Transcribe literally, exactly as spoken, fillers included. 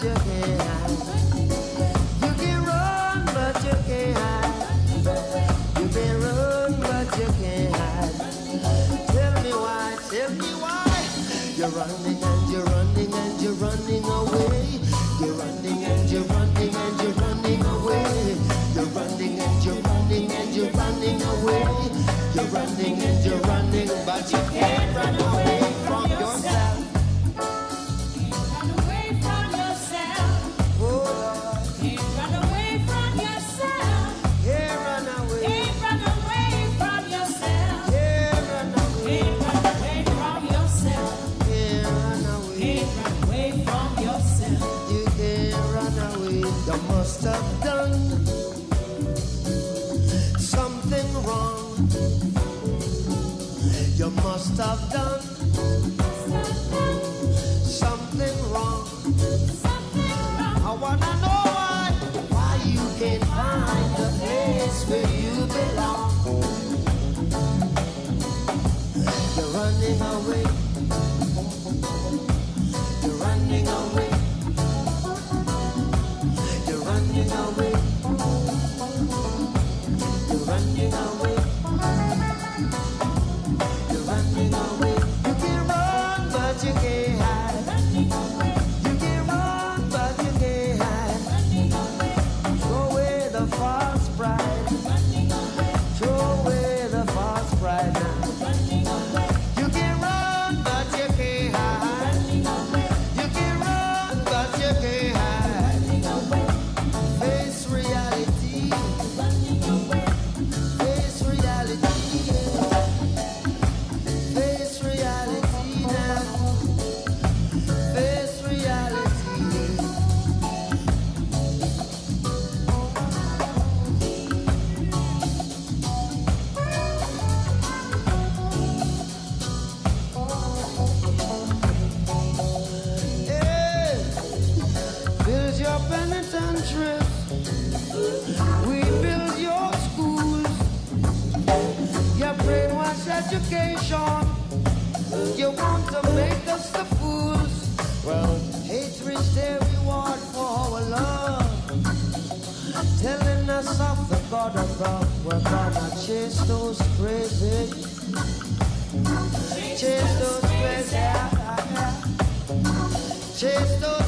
but you can't hide. You can run, but you can't hide. You can run, but you can't hide. Tell me why, tell me why. You're running and you're running and you're running away. You're running and you're running and you're running away. You're running and you're running and you're running away. You're running and you're running, but you can't run away from yourself. Can't run away from yourself. Oh Lord. Can't run away from yourself. Can't run away. Can't run away from yourself. Can't run away. Can't run away from yourself. Can't run away. Can't run away from yourself. You can't run away. You must have done something wrong. You must have done something wrong. I wanna know why, why you can't find the place where you belong. You're running away. You're running away. You're running away. You're running away. You're running away. You can run, but you can't hide. You can run, but you can't hide. Throw away the false pride. Throw away the false pride now. You can run, but you can't hide. You can run, but you can't hide. Face reality. Face reality. Face reality now. Face reality. Hey, build your penitentiaries. We build your schools. Your brainwash education. You want to make us the fools. Well, hatred's their reward for our love. Telling us of the God above. We're gonna chase those crazy. Chase those crazy. Chase those